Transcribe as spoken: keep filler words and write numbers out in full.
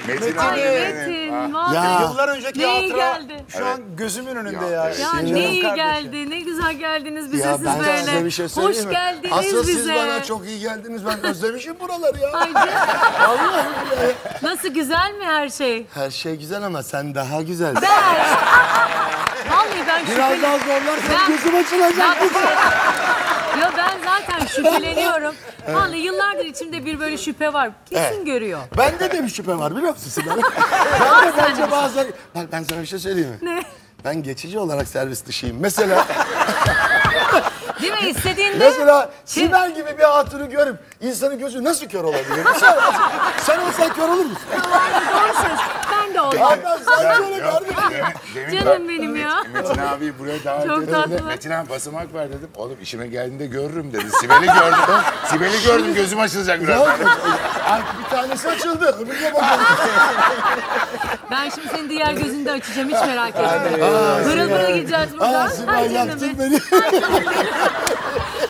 Metin Ay abi. Metin, vay. Ya. Yıllar önceki Ne iyi hatıra geldi. şu an gözümün önünde Ya, ya. evet. Ya Canım ne iyi kardeşim. geldi, ne güzel geldiniz bize Ya siz ben böyle. size bir şey söyleyeyim Hoş mi? geldiniz Asıl bize. siz bana çok iyi geldiniz. Ben özlemişim buraları ya. Ay canım, Vallahi billahi. nasıl güzel mi her şey? Her şey güzel ama sen daha güzel. Ben. Vallahi ben Biraz şüpheli. daha zorlarsan Ben- gözüm açılacak. Ben, yo ben zaten şüpheleniyorum. Vallahi yıllardır içimde bir böyle şüphe var. Kesin Evet. görüyor. Bende de bir şüphe var biliyor musun Sibel? Ben de bence bazen... Bak ben sana bir şey söyleyeyim mi? Ne? Ben geçici olarak servis dışıyım. Mesela Değil mi? İstediğinde... mesela Şey- Sibel gibi bir hatunu görüp insanın gözü nasıl kör olabilir? Sen, sen olsan kör olur musun? Doğru söylüyorsun. Ben de oldum. Hakan sen şöyle Yok, kardeşim. demin- demin Canım ben- benim ya. Metin abi buraya davet Çok edildi. tatlı. Metin abi basamak ver dedim. Oğlum işime geldiğinde görürüm dedi. Sibel'i gördüm. Sibel'i gördüm gözüm açılacak biraz. Ay, bir tanesi açıldı. Öbürüne bakalım. Ben şimdi senin diğer gözünü de açacağım. Hiç merak etme. Pırıl pırıl gideceğiz buradan. Aa Ay Sibel canım yaktın benim. beni.